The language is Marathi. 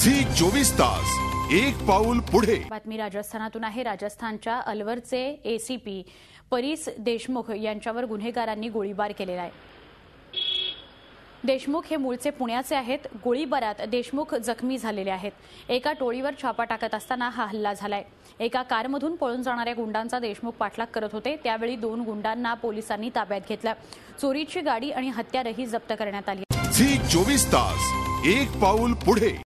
झी 24 तास एक पाऊल पुढे। बातमी राजस्थानातून आहे। राजस्थानच्या अलवरचे एसीपी परीस देशमुख यांच्यावर गुन्हेगारांनी गोळीबार केलेला आहे। देशमुख हे मूळचे पुण्याचे आहेत। गोळीबारात देशमुख जखमी झालेले आहेत। एका टोळीवर छापा टाकत असताना हा हल्ला झालाय। एका कारमधून पळून जाणाऱ्या गुंडांचा देशमुख पाठलाग करत होते। त्यावेळी 2 गुंडांना पोलिसांनी ताब्यात घेतलं। चोरीची गाडी आणि हत्यारही जप्त करण्यात आली। झी 24 तास एक पाऊल पुढे।